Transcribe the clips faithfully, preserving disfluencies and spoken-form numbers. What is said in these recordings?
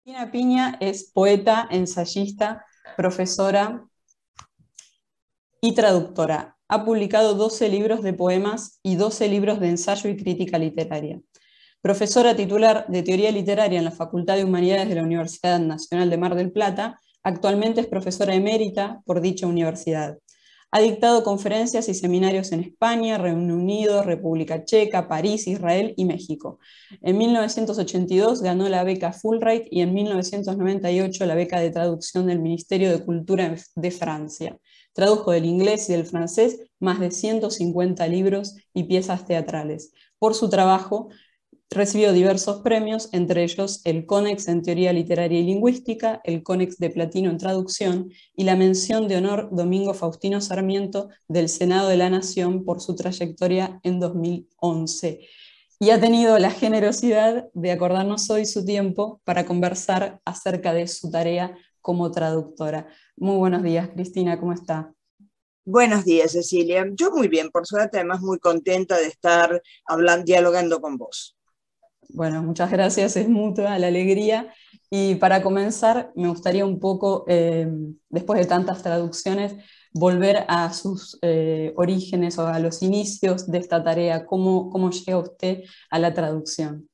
Cristina Piña es poeta, ensayista, profesora y traductora. Ha publicado doce libros de poemas y doce libros de ensayo y crítica literaria. Profesora titular de Teoría Literaria en la Facultad de Humanidades de la Universidad Nacional de Mar del Plata, actualmente es profesora emérita por dicha universidad. Ha dictado conferencias y seminarios en España, Reino Unido, República Checa, París, Israel y México. En mil novecientos ochenta y dos ganó la beca Fulbright y en mil novecientos noventa y ocho la beca de traducción del Ministerio de Cultura de Francia. Tradujo del inglés y del francés más de ciento cincuenta libros y piezas teatrales. Por su trabajo, recibió diversos premios, entre ellos el Conex en Teoría Literaria y Lingüística, el Conex de Platino en Traducción y la mención de honor Domingo Faustino Sarmiento del Senado de la Nación por su trayectoria en dos mil once. Y ha tenido la generosidad de acordarnos hoy su tiempo para conversar acerca de su tarea como traductora. Muy buenos días, Cristina, ¿cómo está? Buenos días, Cecilia. Yo muy bien, por suerte, además muy contenta de estar hablando, dialogando con vos. Bueno, muchas gracias, es mutua la alegría. Y para comenzar, me gustaría un poco, eh, después de tantas traducciones, volver a sus eh, orígenes o a los inicios de esta tarea. ¿Cómo, cómo llega usted a la traducción?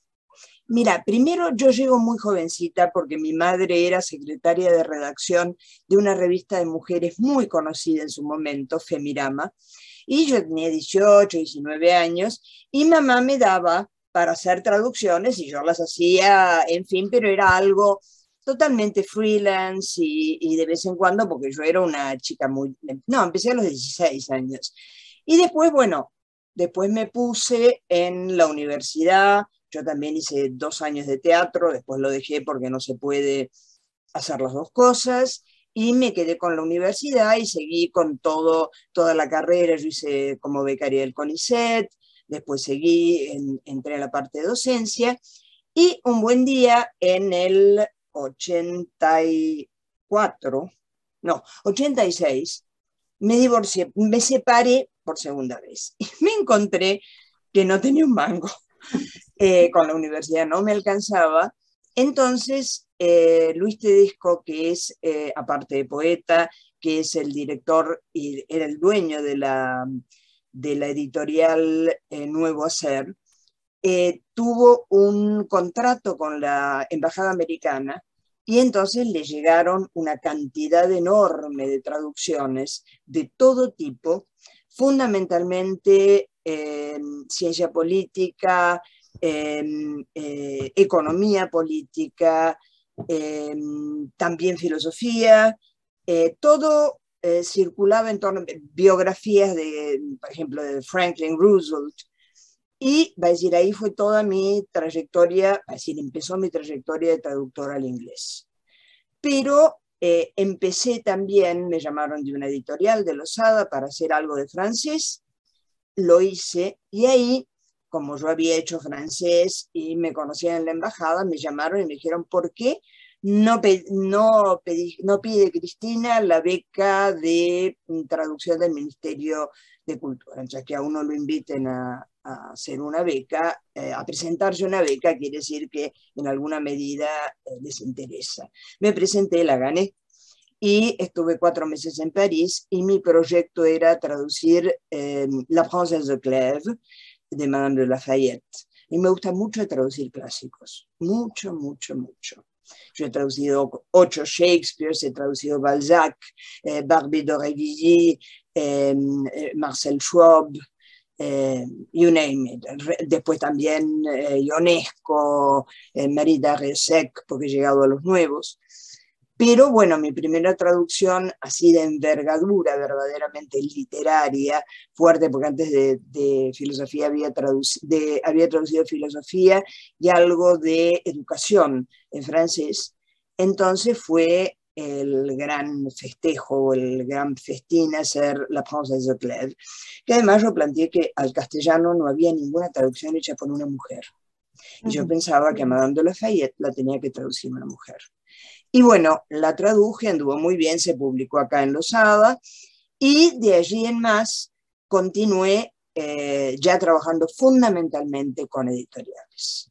Mira, primero yo llego muy jovencita porque mi madre era secretaria de redacción de una revista de mujeres muy conocida en su momento, Femirama, y yo tenía dieciocho, diecinueve años, y mamá me daba para hacer traducciones y yo las hacía, en fin, pero era algo totalmente freelance y, y de vez en cuando, porque yo era una chica muy... No, empecé a los dieciséis años. Y después, bueno, después me puse en la universidad. Yo también hice dos años de teatro, después lo dejé porque no se puede hacer las dos cosas, y me quedé con la universidad y seguí con todo, toda la carrera. Yo hice como becaria del CONICET, después seguí, en, entré a la parte de docencia, y un buen día en el ochenta y cuatro, no, ochenta y seis, me divorcié, me separé por segunda vez, y me encontré que no tenía un mango. Eh, con la universidad no me alcanzaba. Entonces, eh, Luis Tedesco, que es, eh, aparte de poeta, que es el director y era el dueño de la, de la editorial eh, Nuevo Hacer, eh, tuvo un contrato con la Embajada Americana y entonces le llegaron una cantidad enorme de traducciones de todo tipo, fundamentalmente eh, ciencia política, eh, eh, economía política, eh, también filosofía, eh, todo eh, circulaba en torno a biografías de, por ejemplo, de Franklin Roosevelt. Y va a decir, ahí fue toda mi trayectoria, va a decir, empezó mi trayectoria de traductora al inglés. Pero eh, empecé también, me llamaron de una editorial de Losada para hacer algo de francés, lo hice, y ahí, como yo había hecho francés y me conocían en la embajada, me llamaron y me dijeron, ¿por qué no, pe no, pedí, no pide Cristina la beca de traducción del Ministerio de Cultura? Ya que a uno lo inviten a, a hacer una beca, eh, a presentarse una beca, quiere decir que en alguna medida eh, les interesa. Me presenté, la gané, y estuve cuatro meses en París, y mi proyecto era traducir eh, La Princesse de Clèves de Madame de Lafayette. Y me gusta mucho traducir clásicos, mucho, mucho, mucho. Yo he traducido ocho Shakespeare, he traducido Balzac, eh, Barbey d'Aurevilly, eh, Marcel Schwab, eh, you name it. Después también eh, Ionesco, eh, Marie Darrieussecq, porque he llegado a los nuevos. Pero bueno, mi primera traducción así de envergadura, verdaderamente literaria, fuerte, porque antes de, de filosofía había, traduci de, había traducido filosofía y algo de educación en francés. Entonces fue el gran festejo, el gran festín hacer La Princesse de Clèves, que además yo planteé que al castellano no había ninguna traducción hecha por una mujer. Y yo pensaba que a Madame de Lafayette la tenía que traducir una mujer. Y bueno, la traduje, anduvo muy bien, se publicó acá en Losada, y de allí en más continué eh, ya trabajando fundamentalmente con editoriales.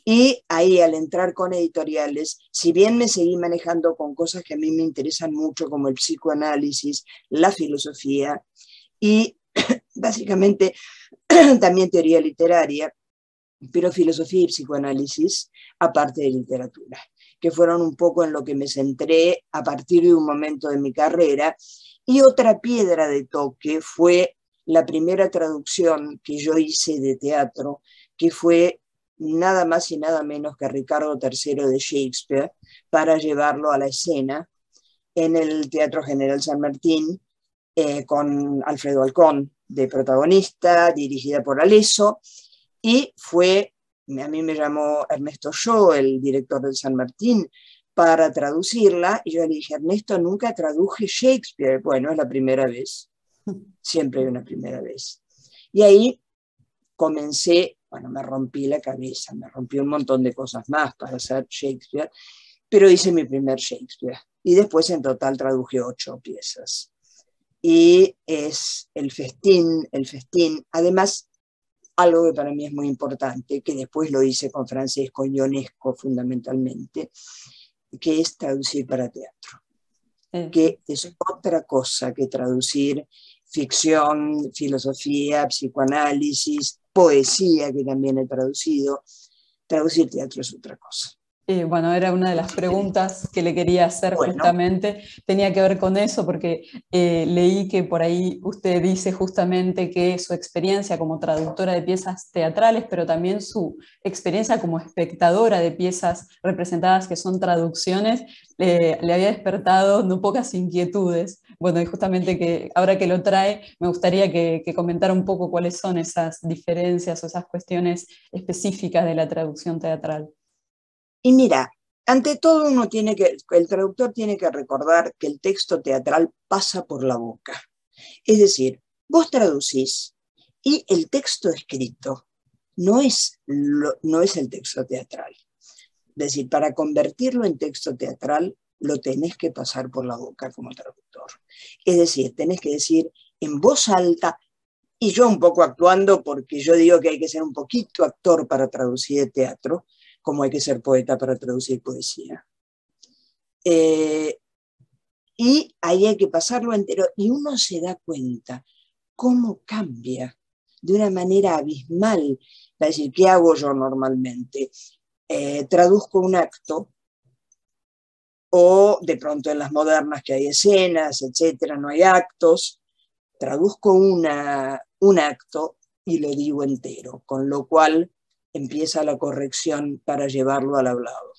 Y ahí al entrar con editoriales, si bien me seguí manejando con cosas que a mí me interesan mucho, como el psicoanálisis, la filosofía y básicamente también teoría literaria, pero filosofía y psicoanálisis, aparte de literatura, que fueron un poco en lo que me centré a partir de un momento de mi carrera. Y otra piedra de toque fue la primera traducción que yo hice de teatro, que fue nada más y nada menos que Ricardo tercero de Shakespeare, para llevarlo a la escena en el Teatro General San Martín, eh, con Alfredo Alcón de protagonista, dirigida por Alesso, y fue, a mí me llamó Ernesto Shaw, el director del San Martín, para traducirla, y yo le dije, Ernesto, nunca traduje Shakespeare. Bueno, es la primera vez, siempre hay una primera vez. Y ahí comencé, bueno, me rompí la cabeza, me rompí un montón de cosas más para hacer Shakespeare, pero hice mi primer Shakespeare. Y después en total traduje ocho piezas. Y es el festín, el festín. Además, algo que para mí es muy importante, que después lo hice con Francesco Ionesco fundamentalmente, que es traducir para teatro. Sí. Que es otra cosa que traducir ficción, filosofía, psicoanálisis, poesía, que también he traducido. Traducir teatro es otra cosa. Eh, bueno, era una de las preguntas que le quería hacer bueno. justamente, tenía que ver con eso, porque eh, leí que por ahí usted dice justamente que su experiencia como traductora de piezas teatrales, pero también su experiencia como espectadora de piezas representadas que son traducciones, eh, le había despertado no pocas inquietudes. Bueno, y justamente que ahora que lo trae, me gustaría que, que comentara un poco cuáles son esas diferencias o esas cuestiones específicas de la traducción teatral. Y mira, ante todo uno tiene que, el traductor tiene que recordar que el texto teatral pasa por la boca. Es decir, vos traducís y el texto escrito no es, lo, no es el texto teatral. Es decir, para convertirlo en texto teatral lo tenés que pasar por la boca como traductor. Es decir, tenés que decir en voz alta, y yo un poco actuando, porque yo digo que hay que ser un poquito actor para traducir de teatro, como hay que ser poeta para traducir poesía. Eh, y ahí hay que pasarlo entero, y uno se da cuenta cómo cambia de una manera abismal. Es decir, ¿qué hago yo normalmente? Eh, traduzco un acto, o de pronto en las modernas que hay escenas, etcétera, no hay actos, traduzco una, un acto y lo digo entero, con lo cual empieza la corrección para llevarlo al hablado.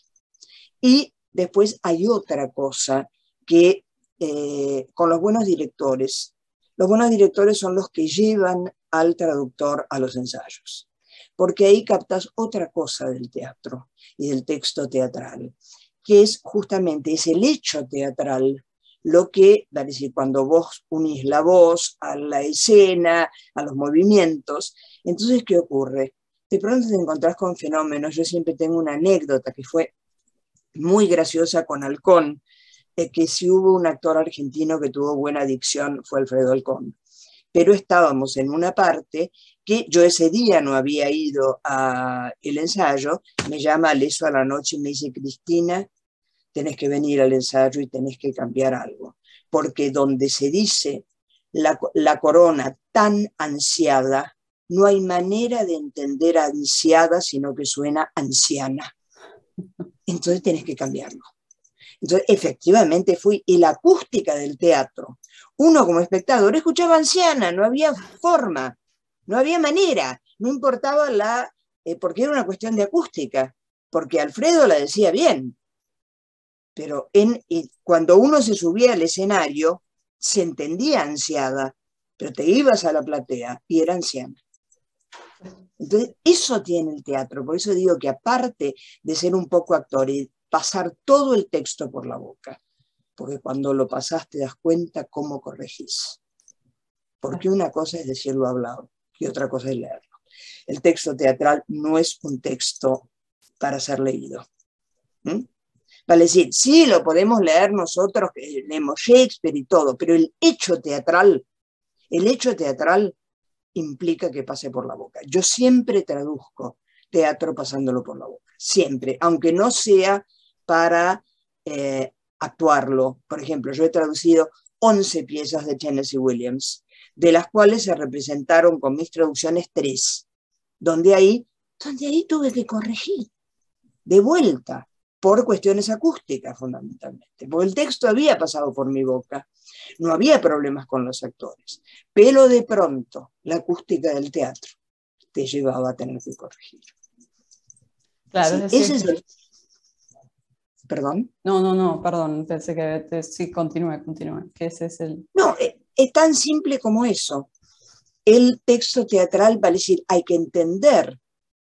Y después hay otra cosa que eh, con los buenos directores, los buenos directores son los que llevan al traductor a los ensayos, porque ahí captas otra cosa del teatro y del texto teatral, que es justamente es el hecho teatral, lo que, es decir, cuando vos unís la voz a la escena, a los movimientos, entonces, ¿qué ocurre? De pronto te encontrás con fenómenos. Yo siempre tengo una anécdota que fue muy graciosa con Alcón, eh, que si hubo un actor argentino que tuvo buena dicción fue Alfredo Alcón. Pero estábamos en una parte que yo ese día no había ido al ensayo, me llama Alesso a la noche y me dice, Cristina, tenés que venir al ensayo y tenés que cambiar algo, porque donde se dice la, la corona tan ansiada, no hay manera de entender ansiada, sino que suena anciana. Entonces tenés que cambiarlo. Entonces, efectivamente fui, y la acústica del teatro, uno como espectador escuchaba anciana, no había forma, no había manera, no importaba la, eh, porque era una cuestión de acústica, porque Alfredo la decía bien, pero en, y cuando uno se subía al escenario, se entendía ansiada, pero te ibas a la platea y era anciana. Entonces, eso tiene el teatro, por eso digo que aparte de ser un poco actor y pasar todo el texto por la boca, porque cuando lo pasás te das cuenta cómo corregís. Porque una cosa es decirlo hablado y otra cosa es leerlo. El texto teatral no es un texto para ser leído. ¿Mm? Vale decir, sí, lo podemos leer nosotros, que leemos Shakespeare y todo, pero el hecho teatral, el hecho teatral implica que pase por la boca. Yo siempre traduzco teatro pasándolo por la boca, siempre, aunque no sea para eh, actuarlo. Por ejemplo, yo he traducido once piezas de Tennessee Williams, de las cuales se representaron con mis traducciones tres, donde ahí, donde ahí tuve que corregir de vuelta, por cuestiones acústicas fundamentalmente, porque el texto había pasado por mi boca, no había problemas con los actores, pero de pronto la acústica del teatro te llevaba a tener que corregir. Claro, Así, es decir, ese es el... ¿Perdón? No, no, no, perdón, pensé que te... sí, continúe, continúe, que ese es el... No, es, es tan simple como eso. El texto teatral, vale decir, hay que entender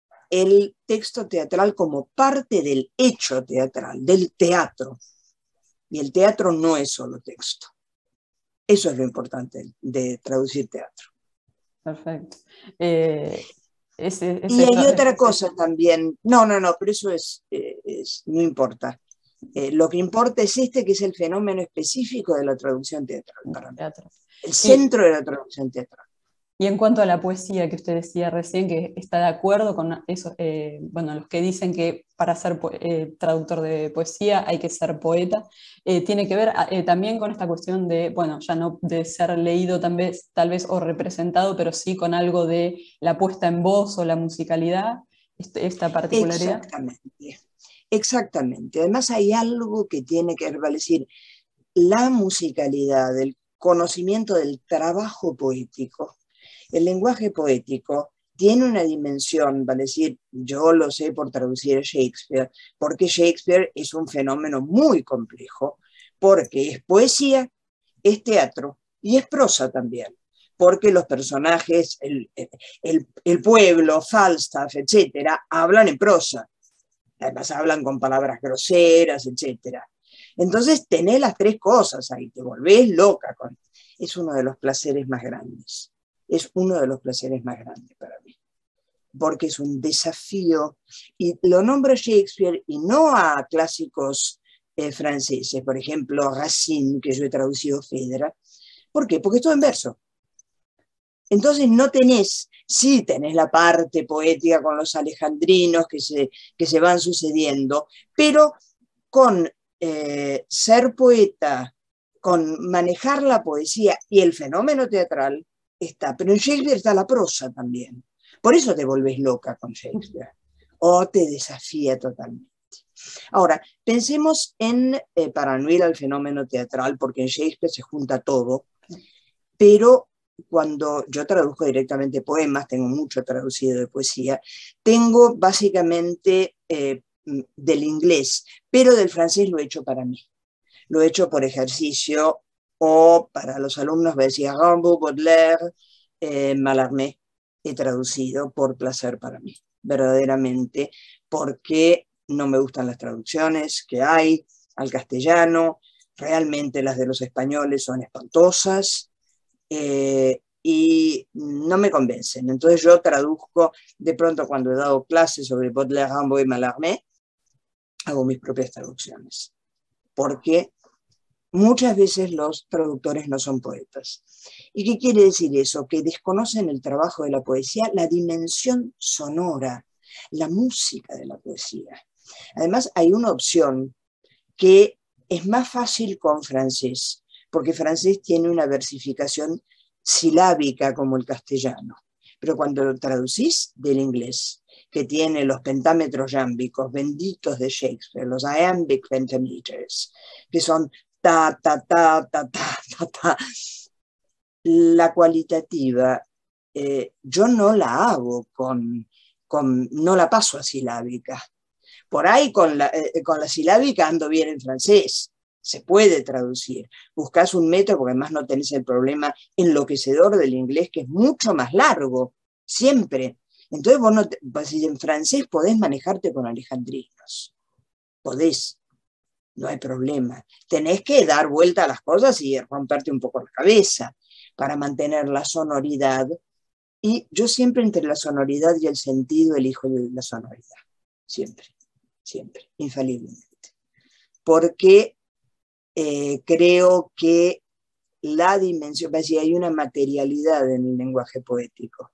el texto teatral como parte del hecho teatral, del teatro. Y el teatro no es solo texto. Eso es lo importante de traducir teatro. Perfecto. Eh, ese, ese y hay tra... otra cosa también. No, no, no, pero eso es, eh, es no importa. Eh, lo que importa es este, que es el fenómeno específico de la traducción teatral para mí. Teatro. El centro y, de la traducción teatral. Y en cuanto a la poesía que usted decía recién, que está de acuerdo con eso, eh, bueno, los que dicen que para ser eh, traductor de poesía hay que ser poeta, eh, tiene que ver eh, también con esta cuestión de, bueno, ya no de ser leído tal vez, tal vez o representado, pero sí con algo de la puesta en voz o la musicalidad, este, esta particularidad. Exactamente, exactamente. Además hay algo que tiene que ver, vale decir, la musicalidad, el conocimiento del trabajo poético. El lenguaje poético tiene una dimensión, vale decir, yo lo sé por traducir a Shakespeare, porque Shakespeare es un fenómeno muy complejo, porque es poesía, es teatro y es prosa también, porque los personajes, el, el, el pueblo, Falstaff, etcétera, hablan en prosa, además hablan con palabras groseras, etcétera. Entonces tenés las tres cosas ahí, te volvés loca con... Es uno de los placeres más grandes. Es uno de los placeres más grandes para mí, porque es un desafío, y lo nombro Shakespeare y no a clásicos eh, franceses, por ejemplo Racine, que yo he traducido Fedra. ¿Por qué? Porque es todo en verso. Entonces no tenés, sí tenés la parte poética con los alejandrinos que se, que se van sucediendo, pero con eh, ser poeta, con manejar la poesía y el fenómeno teatral, está, pero en Shakespeare está la prosa también. Por eso te volvés loca con Shakespeare, o te desafía totalmente. Ahora, pensemos en, eh, para no ir al fenómeno teatral, porque en Shakespeare se junta todo, pero cuando yo traduzco directamente poemas, tengo mucho traducido de poesía, tengo básicamente eh, del inglés, pero del francés lo he hecho para mí. Lo he hecho por ejercicio, o para los alumnos me decía Rimbaud, Baudelaire, eh, Mallarmé, he traducido por placer para mí, verdaderamente, porque no me gustan las traducciones que hay al castellano, realmente las de los españoles son espantosas, eh, y no me convencen. Entonces yo traduzco, de pronto cuando he dado clases sobre Baudelaire, Rimbaud y Mallarmé, hago mis propias traducciones, porque muchas veces los traductores no son poetas. ¿Y qué quiere decir eso? Que desconocen el trabajo de la poesía, la dimensión sonora, la música de la poesía. Además, hay una opción que es más fácil con francés, porque francés tiene una versificación silábica como el castellano. Pero cuando lo traducís del inglés, que tiene los pentámetros yámbicos benditos de Shakespeare, los iambic pentameters, que son ta, ta, ta, ta, ta, ta, ta. La cualitativa, eh, yo no la hago con, con, no la paso a silábica. Por ahí con la, eh, con la silábica ando bien en francés, se puede traducir. Buscás un metro porque además no tenés el problema enloquecedor del inglés, que es mucho más largo, siempre. Entonces vos no te, si en francés podés manejarte con alejandrinos, podés. No hay problema. Tenés que dar vuelta a las cosas y romperte un poco la cabeza para mantener la sonoridad. Y yo siempre entre la sonoridad y el sentido elijo la sonoridad. Siempre, siempre, infaliblemente. Porque eh, creo que la dimensión, si hay una materialidad en el lenguaje poético,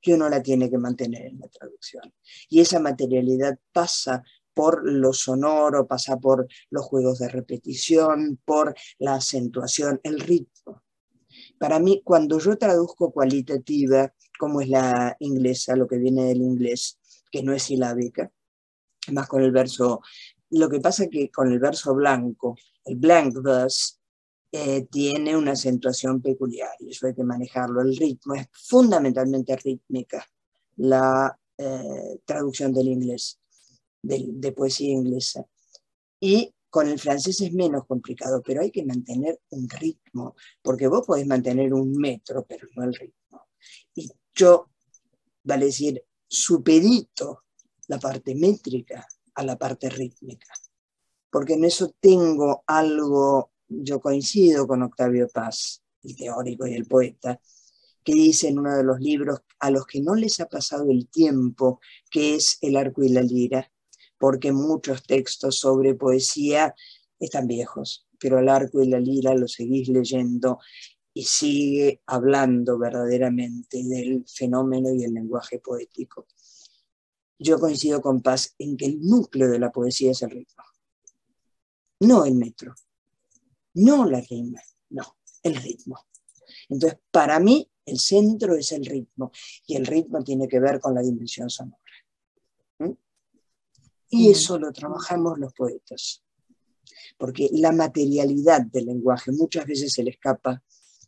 que uno la tiene que mantener en la traducción. Y esa materialidad pasa por lo sonoro, pasa por los juegos de repetición, por la acentuación, el ritmo. Para mí, cuando yo traduzco cualitativa, como es la inglesa, lo que viene del inglés, que no es silábica, más con el verso, lo que pasa que con el verso blanco, el blank verse, eh, tiene una acentuación peculiar y eso hay que manejarlo. El ritmo es fundamentalmente rítmica, la eh, traducción del inglés, de, de poesía inglesa. Y con el francés es menos complicado, pero hay que mantener un ritmo, porque vos podés mantener un metro, pero no el ritmo. Y yo, vale decir, supedito la parte métrica a la parte rítmica, porque en eso tengo algo, yo coincido con Octavio Paz, el teórico y el poeta, que dice en uno de los libros a los que no les ha pasado el tiempo, que es El arco y la lira, porque muchos textos sobre poesía están viejos, pero El arco y la lira lo seguís leyendo y sigue hablando verdaderamente del fenómeno y el lenguaje poético. Yo coincido con Paz en que el núcleo de la poesía es el ritmo, no el metro, no la rima, no, el ritmo. Entonces, para mí, el centro es el ritmo, y el ritmo tiene que ver con la dimensión sonora. ¿Mm? Y eso lo trabajamos los poetas, porque la materialidad del lenguaje muchas veces se le escapa.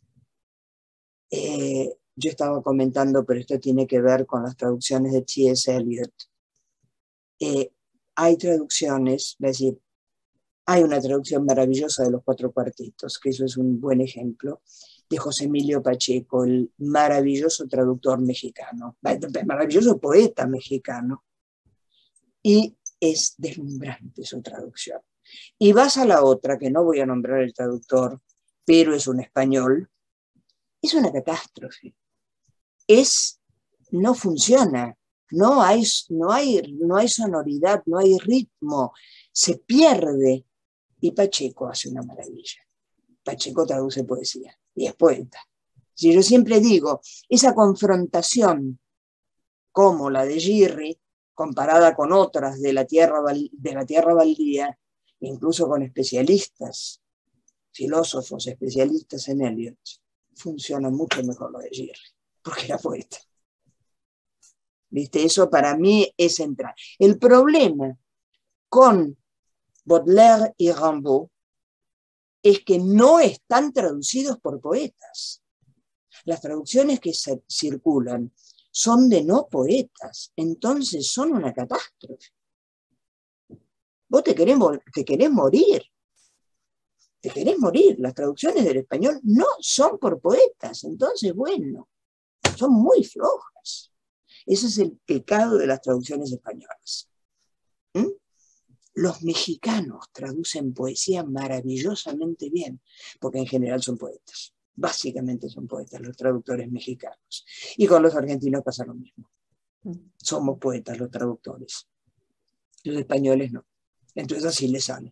Eh, yo estaba comentando, pero esto tiene que ver con las traducciones de T S Eliot. Eh, hay traducciones, es decir, hay una traducción maravillosa de los cuatro cuartetos, que eso es un buen ejemplo, de José Emilio Pacheco, el maravilloso traductor mexicano, maravilloso poeta mexicano, y es deslumbrante su traducción. Y vas a la otra, que no voy a nombrar el traductor, pero es un español, es una catástrofe. Es, no funciona, no hay, no hay, no hay sonoridad, no hay ritmo, se pierde. Y Pacheco hace una maravilla. Pacheco traduce poesía y es poeta. Si yo siempre digo, esa confrontación como la de Girri, comparada con otras de la tierra, de la tierra baldía, incluso con especialistas, filósofos especialistas en Eliot, funciona mucho mejor lo de Girri, porque era poeta. ¿Viste? Eso para mí es central. El problema con Baudelaire y Rimbaud es que no están traducidos por poetas. Las traducciones que se circulan son de no poetas, entonces son una catástrofe. Vos te querés, te querés morir, te querés morir. Las traducciones del español no son por poetas, entonces bueno, son muy flojas. Ese es el pecado de las traducciones españolas. ¿Mm? Los mexicanos traducen poesía maravillosamente bien, porque en general son poetas. Básicamente son poetas los traductores mexicanos. Y con los argentinos pasa lo mismo. Somos poetas los traductores. Los españoles no. Entonces así les sale.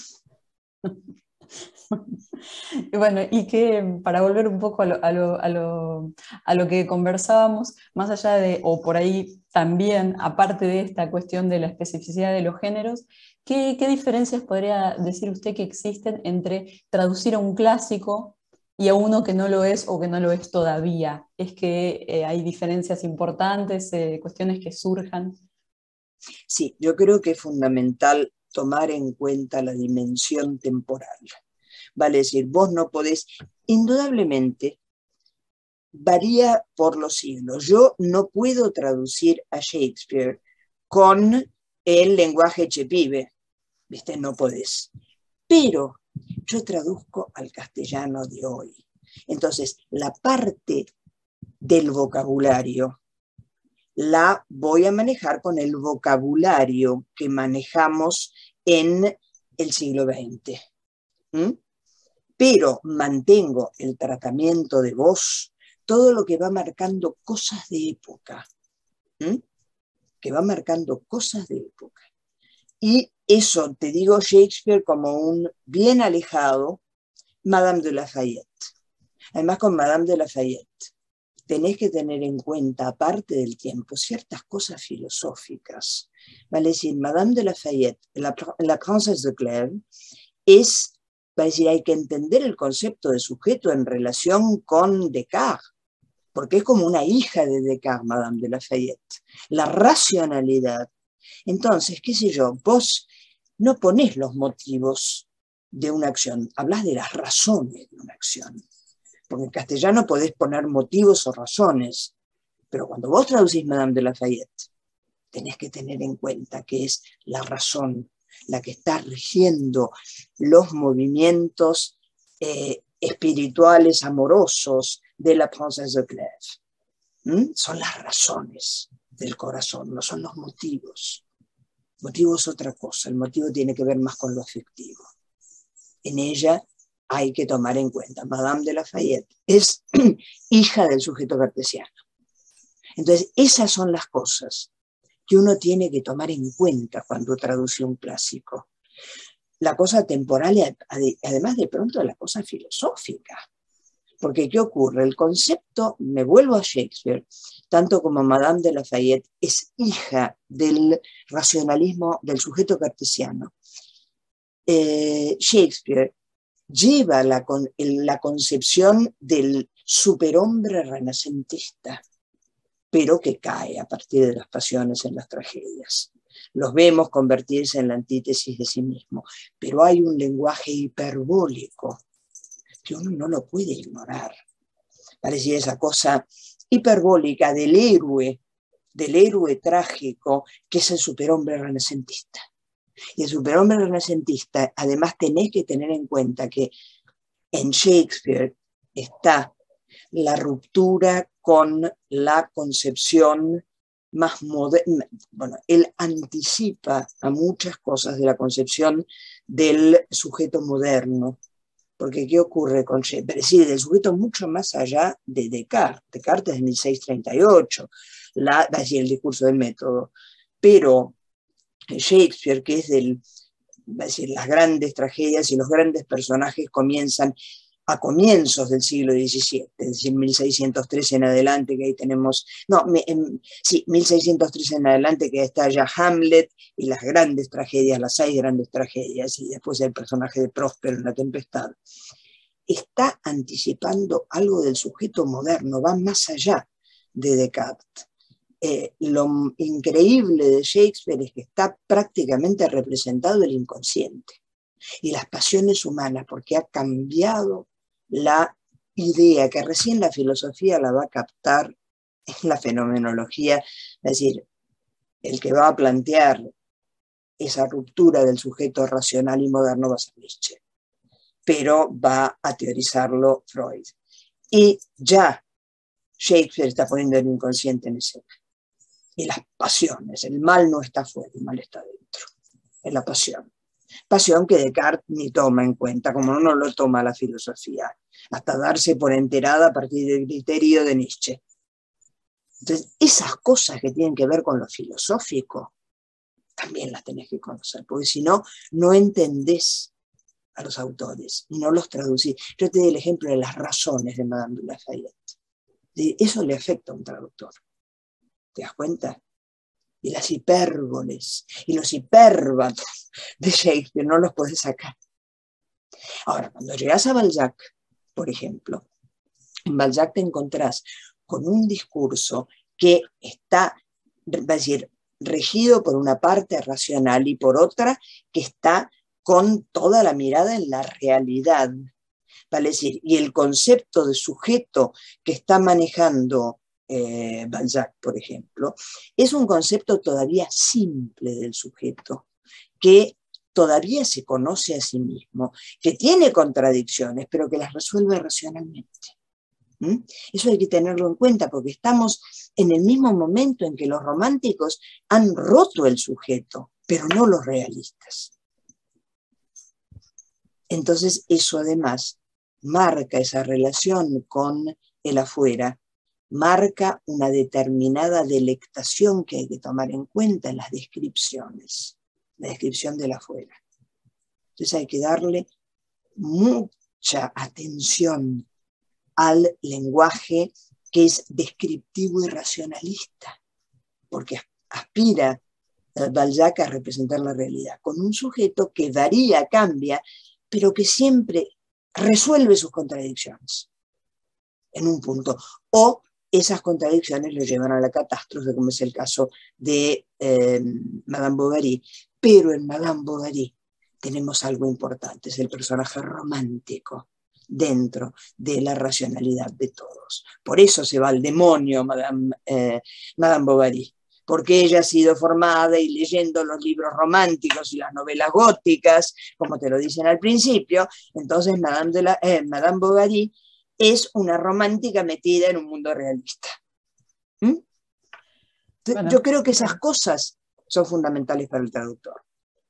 Bueno, y que para volver un poco a lo, a, lo, a, lo, a lo que conversábamos, más allá de, o por ahí también, aparte de esta cuestión de la especificidad de los géneros, ¿qué, qué diferencias podría decir usted que existen entre traducir a un clásico y a uno que no lo es o que no lo es todavía? ¿Es que eh, hay diferencias importantes, eh, cuestiones que surjan? Sí, yo creo que es fundamental tomar en cuenta la dimensión temporal. Vale decir, vos no podés, indudablemente, varía por los siglos. Yo no puedo traducir a Shakespeare con el lenguaje chepibe, ¿viste? No podés. Pero yo traduzco al castellano de hoy. Entonces, la parte del vocabulario la voy a manejar con el vocabulario que manejamos en el siglo veinte. ¿Mm? Pero mantengo el tratamiento de voz, todo lo que va marcando cosas de época, ¿Mm? que va marcando cosas de época. Y eso, te digo, Shakespeare como un bien alejado, Madame de Lafayette. Además, con Madame de Lafayette tenés que tener en cuenta, aparte del tiempo, ciertas cosas filosóficas. Vale decir, Madame de Lafayette, la, la Princesse de Clèves, es, va a decir, hay que entender el concepto de sujeto en relación con Descartes, porque es como una hija de Descartes, Madame de Lafayette. La racionalidad. Entonces, qué sé yo, vos no ponés los motivos de una acción, hablas de las razones de una acción. Porque en castellano podés poner motivos o razones, pero cuando vos traducís Madame de Lafayette, tenés que tener en cuenta que es la razón la que está rigiendo los movimientos eh, espirituales, amorosos de la Princesse de Clèves. ¿Mm? Son las razones del corazón, no son los motivos. El motivo es otra cosa, el motivo tiene que ver más con lo afectivo. En ella hay que tomar en cuenta, Madame de Lafayette es hija del sujeto cartesiano. Entonces, esas son las cosas que uno tiene que tomar en cuenta cuando traduce un clásico. La cosa temporal y además de pronto la cosa filosófica. Porque ¿qué ocurre? El concepto, me vuelvo a Shakespeare, tanto como Madame de Lafayette es hija del racionalismo del sujeto cartesiano. Eh, Shakespeare lleva la, la concepción del superhombre renacentista, pero que cae a partir de las pasiones en las tragedias. Los vemos convertirse en la antítesis de sí mismo, pero hay un lenguaje hiperbólico que uno no lo puede ignorar. Parecía esa cosa hiperbólica del héroe, del héroe trágico, que es el superhombre renacentista. Y el superhombre renacentista, además tenés que tener en cuenta que en Shakespeare está la ruptura con la concepción más moderna. Bueno, él anticipa a muchas cosas de la concepción del sujeto moderno. Porque ¿qué ocurre con Shakespeare? Es decir, del sujeto mucho más allá de Descartes. Descartes es de mil seiscientos treinta y ocho, la, va a decir el discurso del método. Pero Shakespeare, que es del, va a decir, las grandes tragedias y los grandes personajes comienzan a comienzos del siglo diecisiete, es decir, mil seiscientos tres en adelante, que ahí tenemos, no, me, en, sí, mil seiscientos tres en adelante, que está ya Hamlet y las grandes tragedias, las seis grandes tragedias, y después el personaje de Próspero en La Tempestad. Está anticipando algo del sujeto moderno, va más allá de Descartes. Eh, lo increíble de Shakespeare es que está prácticamente representado el inconsciente y las pasiones humanas, porque ha cambiado la idea que recién la filosofía la va a captar en la fenomenología, es decir, el que va a plantear esa ruptura del sujeto racional y moderno va a ser Nietzsche, pero va a teorizarlo Freud. Y ya Shakespeare está poniendo el inconsciente en escena. Y las pasiones, el mal no está fuera, el mal está dentro, es la pasión. Pasión que Descartes ni toma en cuenta, como no lo toma la filosofía, hasta darse por enterada a partir del criterio de Nietzsche. Entonces, esas cosas que tienen que ver con lo filosófico, también las tenés que conocer, porque si no, no entendés a los autores, no los traducís. Yo te di el ejemplo de las razones de Madame de Lafayette. Eso le afecta a un traductor. ¿Te das cuenta? Y las hipérboles y los hipérbatos de Shakespeare no los podés sacar. Ahora, cuando llegas a Balzac, por ejemplo, en Balzac te encontrás con un discurso que está, va a decir, regido por una parte racional y por otra que está con toda la mirada en la realidad. Vale decir, y el concepto de sujeto que está manejando Eh, Balzac, por ejemplo, es un concepto todavía simple del sujeto, que todavía se conoce a sí mismo, que tiene contradicciones, pero que las resuelve racionalmente. ¿Mm? Eso hay que tenerlo en cuenta, porque estamos en el mismo momento en que los románticos han roto el sujeto, pero no los realistas. Entonces, eso además marca esa relación con el afuera, marca una determinada delectación que hay que tomar en cuenta en las descripciones, la descripción del afuera. Entonces hay que darle mucha atención al lenguaje que es descriptivo y racionalista, porque aspira eh, Balzac a representar la realidad, con un sujeto que varía, cambia, pero que siempre resuelve sus contradicciones en un punto, o esas contradicciones lo llevan a la catástrofe, como es el caso de eh, Madame Bovary. Pero en Madame Bovary tenemos algo importante, es el personaje romántico dentro de la racionalidad de todos. Por eso se va al demonio Madame, eh, Madame Bovary, porque ella ha sido formada y leyendo los libros románticos y las novelas góticas, como te lo dicen al principio, entonces Madame, de la, eh, Madame Bovary es una romántica metida en un mundo realista. ¿Mm? Bueno. Yo creo que esas cosas son fundamentales para el traductor.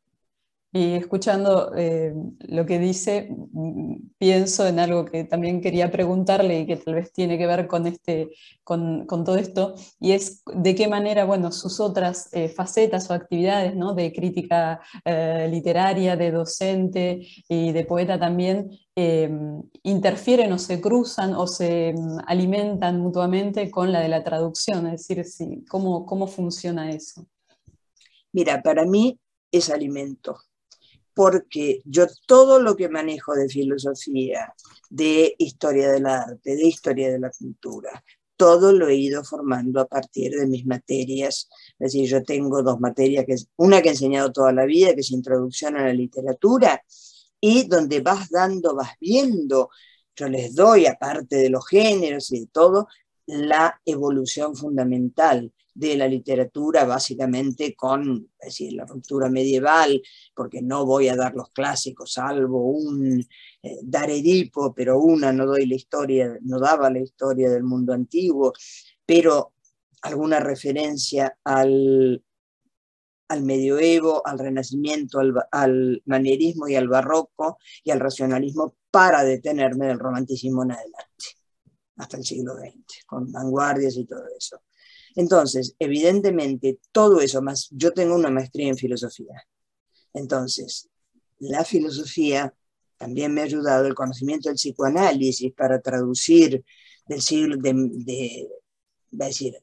Y escuchando eh, lo que dice, pienso en algo que también quería preguntarle y que tal vez tiene que ver con, este, con, con todo esto, y es de qué manera, bueno, sus otras eh, facetas o actividades, ¿no? De crítica eh, literaria, de docente y de poeta también, eh, interfieren o se cruzan o se alimentan mutuamente con la de la traducción, es decir, sí, ¿cómo, cómo funciona eso? Mira, para mí es alimento. Porque yo todo lo que manejo de filosofía, de historia del arte, de historia de la cultura, todo lo he ido formando a partir de mis materias. Es decir, yo tengo dos materias, que es una que he enseñado toda la vida, que es Introducción a la Literatura, y donde vas dando, vas viendo, yo les doy, aparte de los géneros y de todo, la evolución fundamental de la literatura, básicamente con, es decir, la ruptura medieval, porque no voy a dar los clásicos, salvo un eh, dar Edipo, pero una no doy la historia, no daba la historia del mundo antiguo, pero alguna referencia al, al medioevo, al renacimiento, al, al manierismo y al barroco y al racionalismo, para detenerme del romanticismo en adelante, hasta el siglo veinte, con vanguardias y todo eso. Entonces, evidentemente, todo eso, más yo tengo una maestría en filosofía. Entonces, la filosofía también me ha ayudado, el conocimiento del psicoanálisis para traducir del siglo, de, de, va a decir,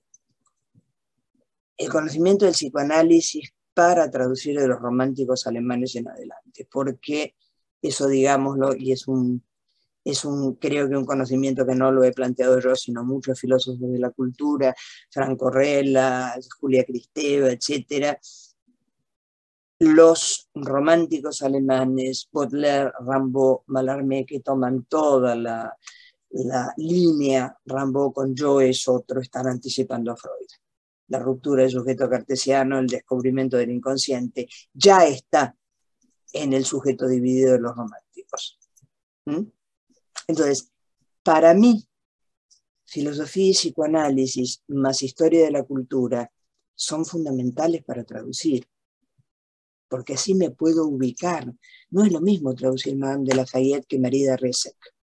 el conocimiento del psicoanálisis para traducir de los románticos alemanes en adelante, porque eso, digámoslo, y es un Es un, creo que un conocimiento que no lo he planteado yo, sino muchos filósofos de la cultura, Franco Rella, Julia Kristeva, etcétera. Los románticos alemanes, Baudelaire, Rimbaud, Mallarmé, que toman toda la, la línea, Rimbaud con Yo es otro, están anticipando a Freud. La ruptura del sujeto cartesiano, el descubrimiento del inconsciente, ya está en el sujeto dividido de los románticos. ¿Mm? Entonces, para mí, filosofía y psicoanálisis más historia de la cultura son fundamentales para traducir, porque así me puedo ubicar. No es lo mismo traducir Madame de Lafayette que Marie de Rissec.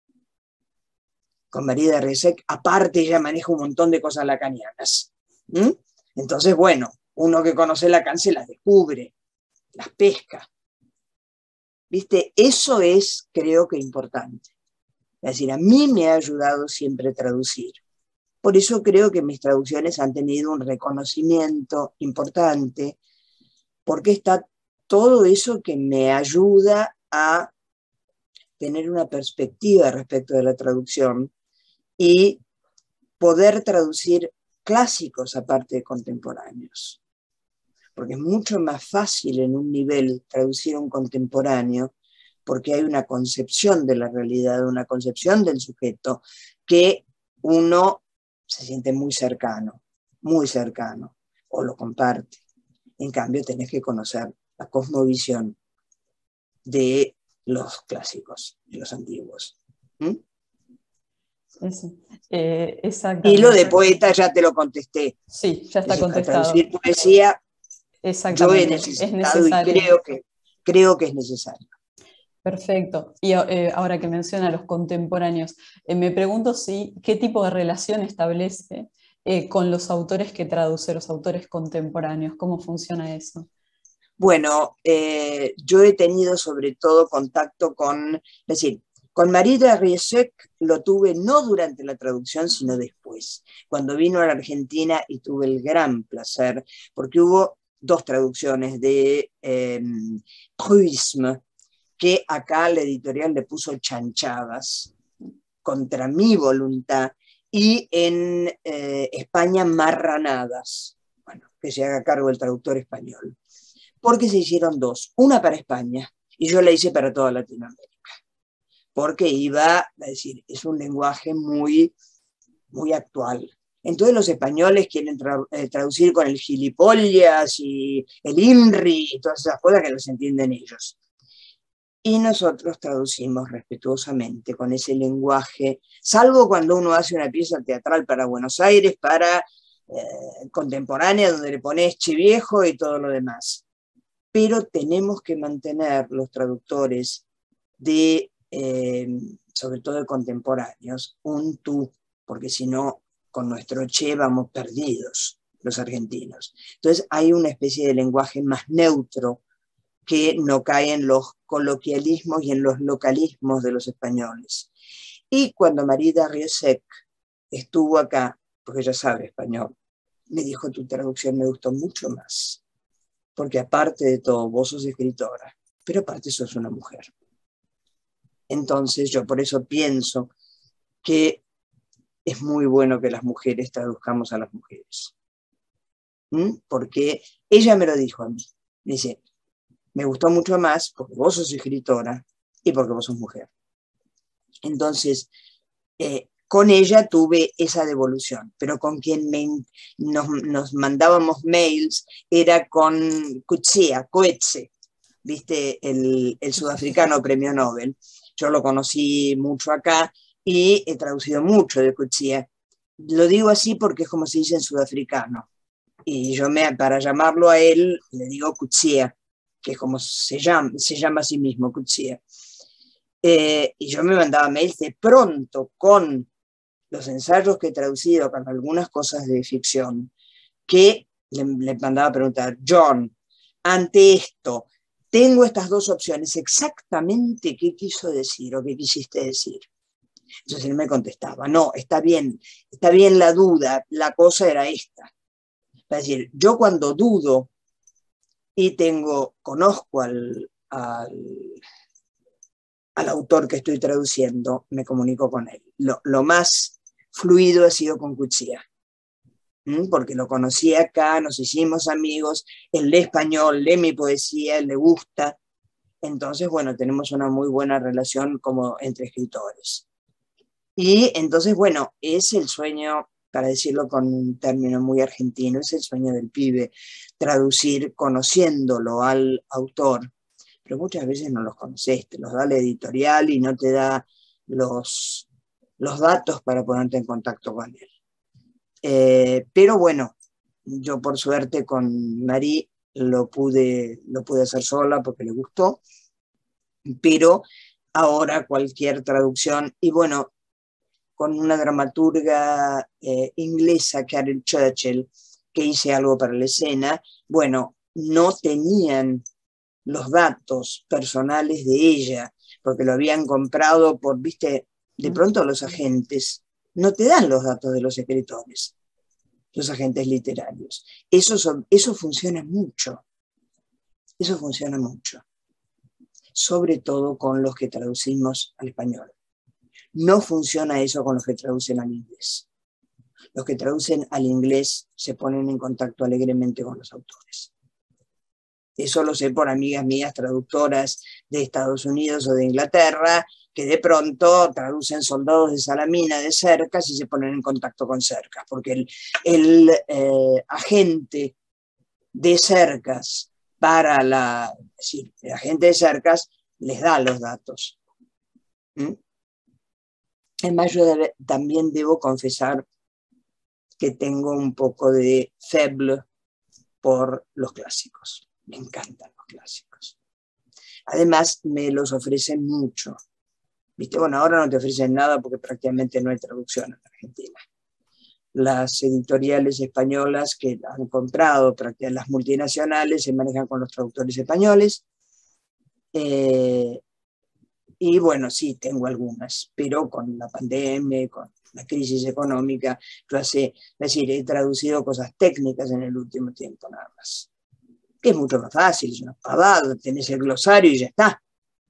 Con Marie de Rissec, aparte, ella maneja un montón de cosas lacanianas. ¿Mm? Entonces, bueno, uno que conoce Lacan se las descubre, las pesca. ¿Viste? Eso es, creo que, importante. Es decir, a mí me ha ayudado siempre a traducir. Por eso creo que mis traducciones han tenido un reconocimiento importante, porque está todo eso que me ayuda a tener una perspectiva respecto de la traducción y poder traducir clásicos aparte de contemporáneos. Porque es mucho más fácil en un nivel traducir un contemporáneo, porque hay una concepción de la realidad, una concepción del sujeto, que uno se siente muy cercano, muy cercano, o lo comparte. En cambio, tenés que conocer la cosmovisión de los clásicos, de los antiguos. ¿Mm? Eso. Eh, y lo de poeta ya te lo contesté. Sí, ya está Eso, contestado. Traducir poesía, yo he Exactamente, necesitado es necesario. y creo que, creo que es necesario. Perfecto. Y eh, ahora que menciona a los contemporáneos, eh, me pregunto si qué tipo de relación establece eh, con los autores que traduce, los autores contemporáneos. ¿Cómo funciona eso? Bueno, eh, yo he tenido sobre todo contacto con, es decir, Con Marie de Riesec lo tuve no durante la traducción, sino después, cuando vino a la Argentina, y tuve el gran placer, porque hubo dos traducciones de eh, Truisme, que acá la editorial le puso chanchadas, contra mi voluntad, y en eh, España marranadas. Bueno, que se haga cargo el traductor español. Porque se hicieron dos, una para España, y yo la hice para toda Latinoamérica. Porque iba a decir, es un lenguaje muy, muy actual. Entonces los españoles quieren tra eh, traducir con el gilipollas y el INRI y todas esas cosas que las entienden ellos. Y nosotros traducimos respetuosamente con ese lenguaje, salvo cuando uno hace una pieza teatral para Buenos Aires, para eh, contemporánea, donde le pones che viejo y todo lo demás. Pero tenemos que mantener los traductores de Eh, sobre todo de contemporáneos, un tú, porque si no, con nuestro che vamos perdidos los argentinos. Entonces hay una especie de lenguaje más neutro que no cae en los coloquialismos y en los localismos de los españoles. Y cuando Marie de Riesec estuvo acá, porque ella sabe español, me dijo, tu traducción me gustó mucho más, porque aparte de todo, vos sos escritora, pero aparte sos una mujer. Entonces yo por eso pienso que es muy bueno que las mujeres traduzcamos a las mujeres. ¿Mm? Porque ella me lo dijo a mí. Dice, me gustó mucho más porque vos sos escritora y porque vos sos mujer. Entonces, eh, con ella tuve esa devolución, pero con quien me, nos, nos mandábamos mails era con Coetzee, Coetzee, ¿viste? El, el sudafricano premio Nobel. Yo lo conocí mucho acá y he traducido mucho de Coetzee. Lo digo así porque es como se dice en sudafricano. Y yo me, para llamarlo a él le digo Coetzee, que es como se llama, se llama a sí mismo, Coetzee. Eh, y yo me mandaba mails de pronto con los ensayos que he traducido, con algunas cosas de ficción, que le, le mandaba a preguntar, John, ante esto, tengo estas dos opciones, exactamente qué quiso decir o qué quisiste decir. Entonces él me contestaba, no, está bien, está bien la duda, la cosa era esta. Es decir, yo cuando dudo y tengo, conozco al, al, al autor que estoy traduciendo, me comunico con él. Lo, lo más fluido ha sido con Coetzee, porque lo conocí acá, nos hicimos amigos, él lee español, lee mi poesía, él le gusta. Entonces, bueno, tenemos una muy buena relación como entre escritores. Y entonces, bueno, es el sueño, para decirlo con un término muy argentino, es el sueño del pibe, traducir conociéndolo al autor, pero muchas veces no los conoces, te los da la editorial y no te da los, los datos para ponerte en contacto con él. Eh, pero bueno, yo por suerte con Marie lo pude, lo pude hacer sola porque le gustó, pero ahora cualquier traducción, y bueno, con una dramaturga eh, inglesa, Carol Churchill, que hice algo para la escena, bueno, no tenían los datos personales de ella, porque lo habían comprado por, viste, de pronto los agentes no te dan los datos de los escritores, los agentes literarios. Eso, son, eso funciona mucho, eso funciona mucho, sobre todo con los que traducimos al español. No funciona eso con los que traducen al inglés. Los que traducen al inglés se ponen en contacto alegremente con los autores. Eso lo sé por amigas mías traductoras de Estados Unidos o de Inglaterra, que de pronto traducen Soldados de Salamina de Cercas y se ponen en contacto con Cercas, porque el, el eh, agente de Cercas para la, es decir, el agente de Cercas les da los datos. ¿Mm? Además, yo debe, también debo confesar que tengo un poco de faible por los clásicos. Me encantan los clásicos. Además, me los ofrecen mucho. ¿Viste? Bueno, ahora no te ofrecen nada porque prácticamente no hay traducción en Argentina. Las editoriales españolas que han comprado, las multinacionales, se manejan con los traductores españoles. Eh, Y bueno, sí, tengo algunas, pero con la pandemia, con la crisis económica, yo hace, es decir, he traducido cosas técnicas en el último tiempo nada más. Que es mucho más fácil, es una pavada, tenés el glosario y ya está.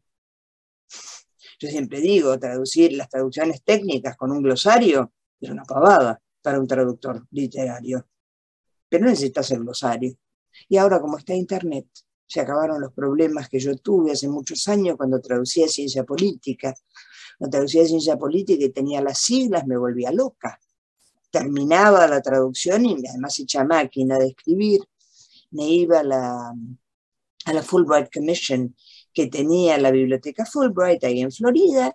Yo siempre digo, traducir las traducciones técnicas con un glosario es una pavada para un traductor literario. Pero necesitas el glosario. Y ahora, como está Internet, se acabaron los problemas que yo tuve hace muchos años cuando traducía ciencia política. Cuando traducía ciencia política y tenía las siglas, me volvía loca. Terminaba la traducción y además hecha máquina de escribir. Me iba a la, a la Fulbright Commission que tenía la biblioteca Fulbright ahí en Florida,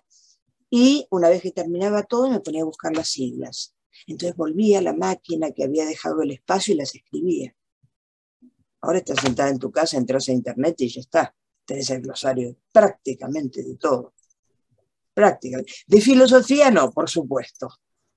y una vez que terminaba todo me ponía a buscar las siglas. Entonces volvía a la máquina que había dejado el espacio y las escribía. Ahora estás sentada en tu casa, entras a internet y ya está. Tenés el glosario prácticamente de todo. Prácticamente. De filosofía no, por supuesto.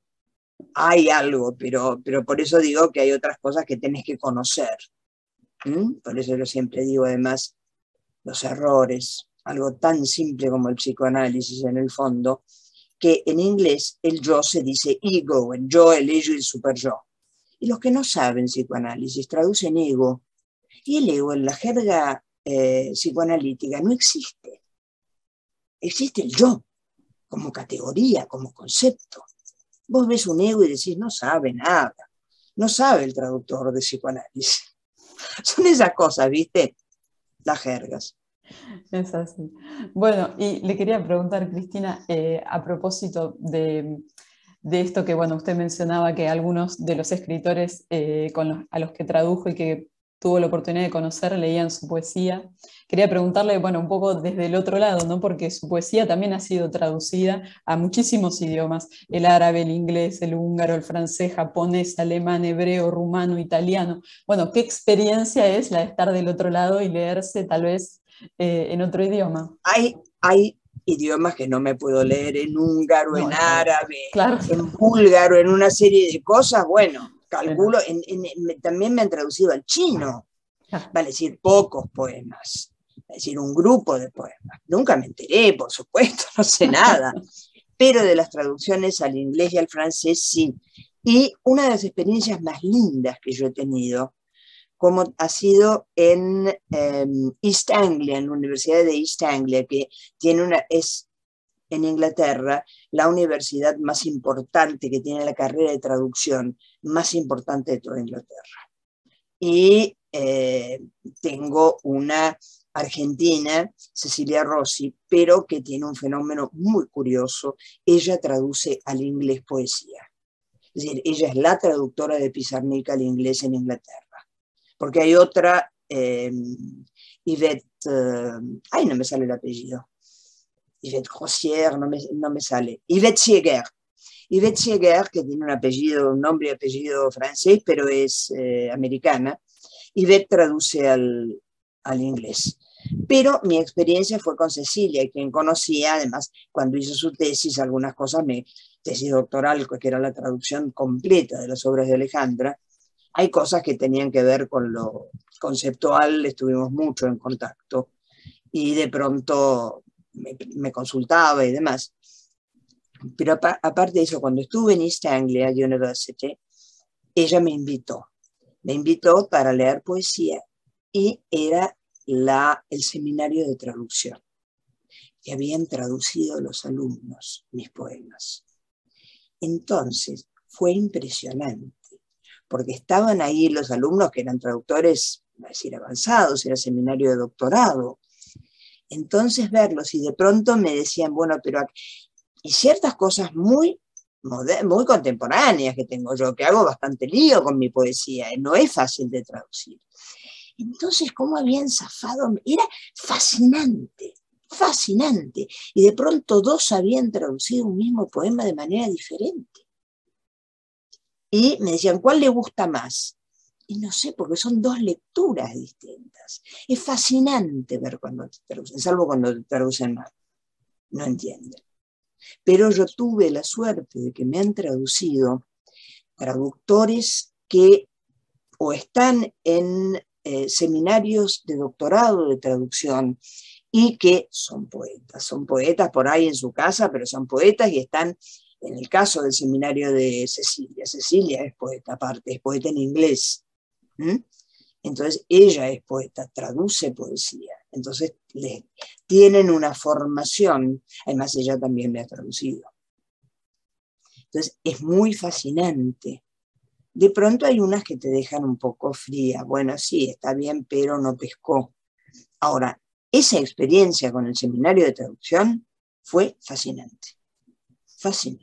Hay algo, pero, pero por eso digo que hay otras cosas que tenés que conocer. ¿Mm? Por eso yo siempre digo, además, los errores, algo tan simple como el psicoanálisis en el fondo, que en inglés el yo se dice ego, el yo, el ello y el super yo. Y los que no saben psicoanálisis traducen ego. Y el ego en la jerga eh, psicoanalítica no existe. Existe el yo, como categoría, como concepto. Vos ves un ego y decís, no sabe nada. No sabe el traductor de psicoanálisis. Son esas cosas, ¿viste? Las jergas. Es así. Bueno, y le quería preguntar, Cristina, eh, a propósito de, de esto que, bueno, usted mencionaba que algunos de los escritores eh, con los, a los que tradujo y que tuvo la oportunidad de conocer leían su poesía. Quería preguntarle, bueno, un poco desde el otro lado, ¿no? Porque su poesía también ha sido traducida a muchísimos idiomas: el árabe, el inglés, el húngaro, el francés, japonés, alemán, hebreo, rumano, italiano. Bueno, ¿qué experiencia es la de estar del otro lado y leerse tal vez eh, en otro idioma? Hay, hay idiomas que no me puedo leer en húngaro, No, en está bien. árabe, Claro. en búlgaro, en una serie de cosas. Bueno, Bueno, calculo, en, en, en, también me han traducido al chino, ya. vale decir, pocos poemas, es decir, un grupo de poemas. Nunca me enteré, por supuesto, no sé nada, pero de las traducciones al inglés y al francés sí. Y una de las experiencias más lindas que yo he tenido, como ha sido en eh, East Anglia, en la Universidad de East Anglia, que tiene una, es en Inglaterra la universidad más importante, que tiene la carrera de traducción más importante de toda Inglaterra. Y eh, tengo una argentina, Cecilia Rossi, pero que tiene un fenómeno muy curioso. Ella traduce al inglés poesía. Es decir, ella es la traductora de Pizarnik al inglés en Inglaterra. Porque hay otra, eh, Yvette, eh, ay, no me sale el apellido, Yvette Grossière, no me, no me sale, Yvette Sieger. Yvette Sieger, que tiene un apellido, un nombre y apellido francés, pero es eh, americana. Yvette traduce al, al inglés. Pero mi experiencia fue con Cecilia, quien conocía, además, cuando hizo su tesis, algunas cosas, mi tesis doctoral, que era la traducción completa de las obras de Alejandra. Hay cosas que tenían que ver con lo conceptual, estuvimos mucho en contacto, y de pronto me, me consultaba y demás. Pero aparte de eso, cuando estuve en East Anglia University, ella me invitó. Me invitó para leer poesía y era la, el seminario de traducción. Y habían traducido los alumnos mis poemas. Entonces, fue impresionante, porque estaban ahí los alumnos que eran traductores, a decir, avanzados, era seminario de doctorado. Entonces, verlos y de pronto me decían, bueno, pero y ciertas cosas muy, muy contemporáneas que tengo yo, que hago bastante lío con mi poesía, no es fácil de traducir. Entonces, ¿cómo habían zafado? Era fascinante, fascinante. Y de pronto dos habían traducido un mismo poema de manera diferente. Y me decían, ¿cuál le gusta más? Y no sé, porque son dos lecturas distintas. Es fascinante ver cuando te traducen, salvo cuando te traducen mal. No entienden. Pero yo tuve la suerte de que me han traducido traductores que o están en eh, seminarios de doctorado de traducción y que son poetas. Son poetas por ahí en su casa, pero son poetas y están, en el caso del seminario de Cecilia, Cecilia es poeta aparte, es poeta en inglés. ¿Mm? Entonces ella es poeta, traduce poesía. Entonces le, tienen una formación, además ella también me ha traducido. Entonces es muy fascinante. De pronto hay unas que te dejan un poco fría. Bueno, sí, está bien, pero no pescó. Ahora, esa experiencia con el seminario de traducción fue fascinante. Fascinante.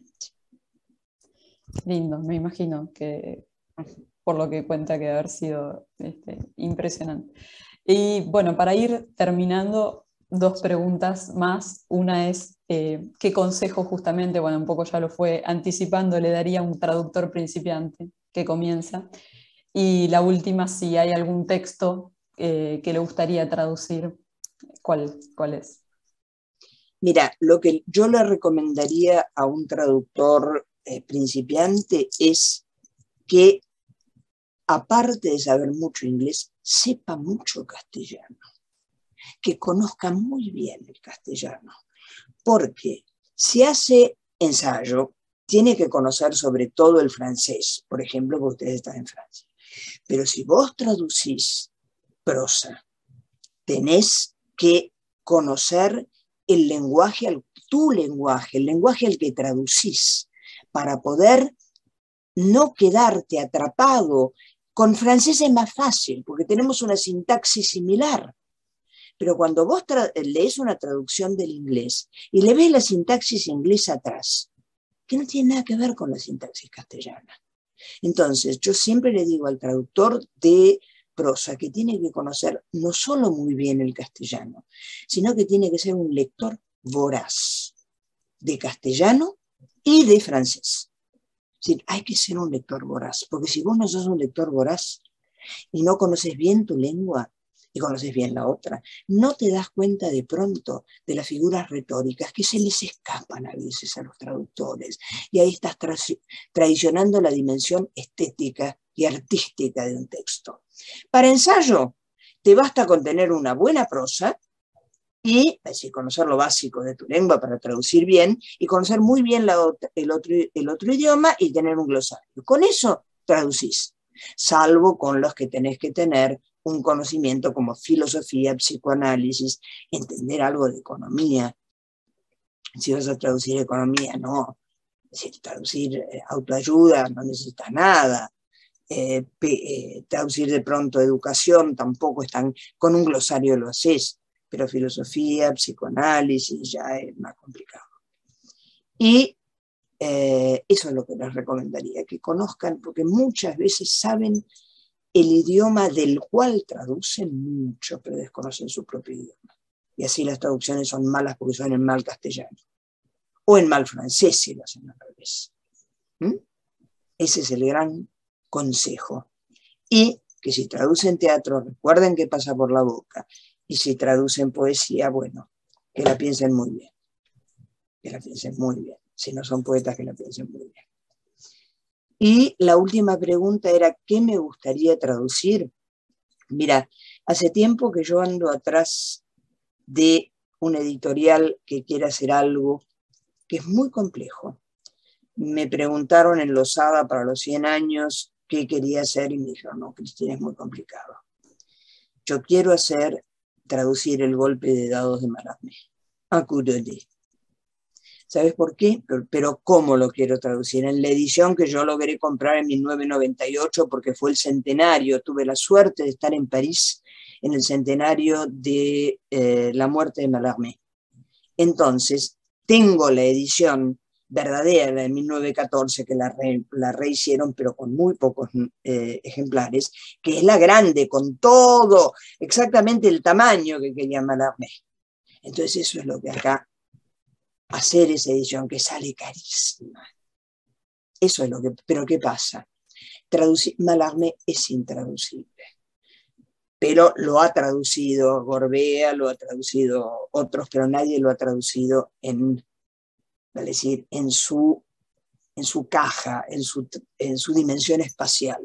Lindo, me imagino que por lo que cuenta que debe haber sido este, impresionante. Y bueno, para ir terminando, dos preguntas más. Una es, eh, ¿qué consejo justamente, bueno, un poco ya lo fue anticipando, le daría a un traductor principiante que comienza? Y la última, si hay algún texto eh, que le gustaría traducir, ¿cuál, cuál es? Mira, lo que yo le recomendaría a un traductor eh, principiante es que, aparte de saber mucho inglés, sepa mucho castellano, que conozca muy bien el castellano, porque si hace ensayo, tiene que conocer sobre todo el francés, por ejemplo, porque ustedes están en Francia. Pero si vos traducís prosa, tenés que conocer el lenguaje, tu lenguaje, el lenguaje al que traducís, para poder no quedarte atrapado. Con francés es más fácil, porque tenemos una sintaxis similar. Pero cuando vos lees una traducción del inglés y le ves la sintaxis inglesa atrás, que no tiene nada que ver con la sintaxis castellana. Entonces, yo siempre le digo al traductor de prosa que tiene que conocer no solo muy bien el castellano, sino que tiene que ser un lector voraz de castellano y de francés. Es decir, hay que ser un lector voraz, porque si vos no sos un lector voraz y no conoces bien tu lengua y conoces bien la otra, no te das cuenta de pronto de las figuras retóricas que se les escapan a veces a los traductores, y ahí estás tra traicionando la dimensión estética y artística de un texto. Para ensayo, te basta con tener una buena prosa y es decir, conocer lo básico de tu lengua para traducir bien, y conocer muy bien la, el, otro, el otro idioma y tener un glosario. Con eso traducís, salvo con los que tenés que tener un conocimiento como filosofía, psicoanálisis, entender algo de economía. Si vas a traducir economía, no. Es decir, traducir eh, autoayuda no necesitas nada. Eh, eh, traducir de pronto educación tampoco están, con un glosario lo haces, pero filosofía, psicoanálisis ya es más complicado. Y eh, eso es lo que les recomendaría, que conozcan, porque muchas veces saben el idioma del cual traducen mucho, pero desconocen su propio idioma. Y así las traducciones son malas porque son en mal castellano. O en mal francés si lo hacen al revés. ¿Mm? Ese es el gran consejo. Y que si traducen teatro, recuerden que pasa por la boca. Y si traducen poesía, bueno, que la piensen muy bien. Que la piensen muy bien. Si no son poetas, que la piensen muy bien. Y la última pregunta era, ¿qué me gustaría traducir? Mira, hace tiempo que yo ando atrás de una editorial que quiere hacer algo que es muy complejo. Me preguntaron en Losada para los cien años qué quería hacer y me dijeron, no, Cristina, es muy complicado. Yo quiero hacer, traducir el golpe de dados de Mallarmé, un coup de dés. ¿Sabes por qué? Pero, pero ¿cómo lo quiero traducir? En la edición que yo logré comprar en mil novecientos noventa y ocho porque fue el centenario. Tuve la suerte de estar en París en el centenario de eh, la muerte de Mallarmé. Entonces, tengo la edición verdadera de mil novecientos catorce, que la, re, la rehicieron, pero con muy pocos eh, ejemplares, que es la grande, con todo, exactamente el tamaño que quería Mallarmé. Entonces eso es lo que acá, hacer esa edición que sale carísima. Eso es lo que, pero ¿qué pasa? Traducir, Mallarmé es intraducible. Pero lo ha traducido Gorbea, lo ha traducido otros, pero nadie lo ha traducido en, es decir, en su, en su caja, en su, en su dimensión espacial.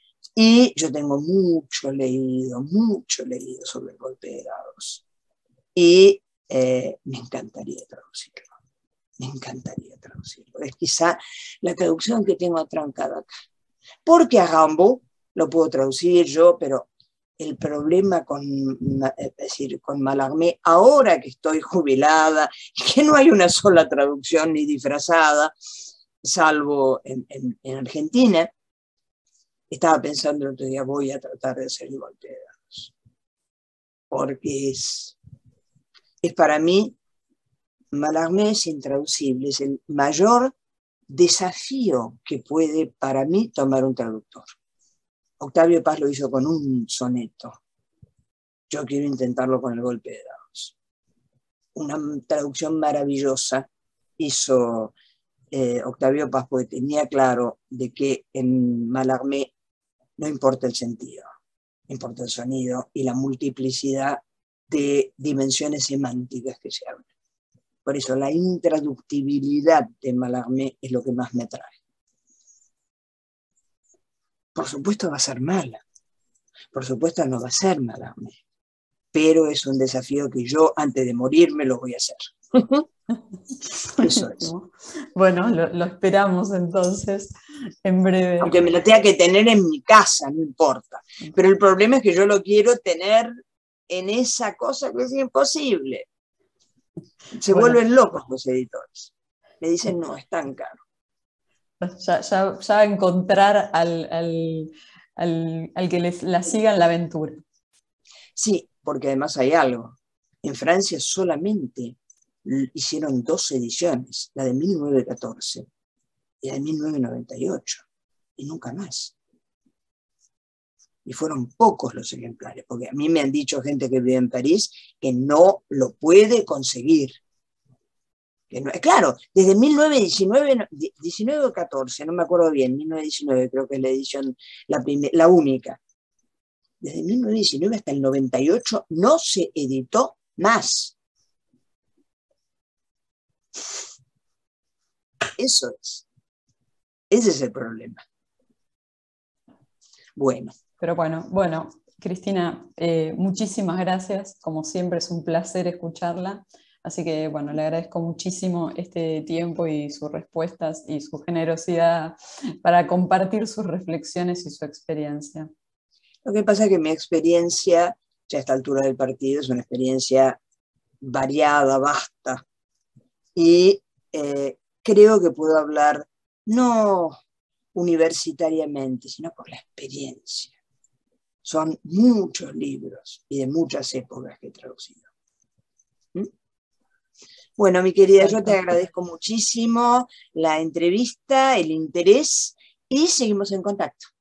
Y yo tengo mucho leído, mucho leído sobre el golpe de dados. y eh, me encantaría traducirlo. Me encantaría traducirlo. Es quizá la traducción que tengo atrancada acá. Porque a Rimbaud lo puedo traducir yo, pero el problema con, es decir, con Mallarmé, ahora que estoy jubilada, que no hay una sola traducción ni disfrazada, salvo en, en, en Argentina, estaba pensando el otro día, voy a tratar de hacer el golpe de dados. Porque es, es para mí, Mallarmé es intraducible, es el mayor desafío que puede para mí tomar un traductor. Octavio Paz lo hizo con un soneto. Yo quiero intentarlo con el golpe de dados. Una traducción maravillosa hizo eh, Octavio Paz, porque tenía claro de que en Mallarmé no importa el sentido, importa el sonido y la multiplicidad de dimensiones semánticas que se abren. Por eso la intraductibilidad de Mallarmé es lo que más me atrae. Por supuesto va a ser mala, por supuesto no va a ser Mallarmé, pero es un desafío que yo antes de morirme lo voy a hacer. Eso es. Bueno, lo, lo esperamos entonces en breve. Aunque me lo tenga que tener en mi casa, no importa. Pero el problema es que yo lo quiero tener en esa cosa que es imposible. Se bueno, vuelven locos los editores. Me dicen, no, es tan caro. Ya, ya, ya encontrar al, al, al, al que les, la siga en la aventura. Sí, porque además hay algo. En Francia solamente hicieron dos ediciones, la de mil novecientos catorce y la de mil novecientos noventa y ocho, y nunca más. Y fueron pocos los ejemplares, porque a mí me han dicho gente que vive en París que no lo puede conseguir. Que no, claro, desde mil novecientos diecinueve o catorce, no me acuerdo bien, mil novecientos diecinueve creo que es la edición, la, primer, la única. Desde mil novecientos diecinueve hasta el noventa y ocho no se editó más. Eso es. Ese es el problema. Bueno. Pero bueno, bueno, Cristina, eh, muchísimas gracias. Como siempre es un placer escucharla. Así que bueno, le agradezco muchísimo este tiempo y sus respuestas y su generosidad para compartir sus reflexiones y su experiencia. Lo que pasa es que mi experiencia, ya a esta altura del partido, es una experiencia variada, vasta. Y eh, creo que puedo hablar no universitariamente, sino por la experiencia. Son muchos libros y de muchas épocas que he traducido. ¿Mm? Bueno, mi querida, yo te agradezco muchísimo la entrevista, el interés y seguimos en contacto.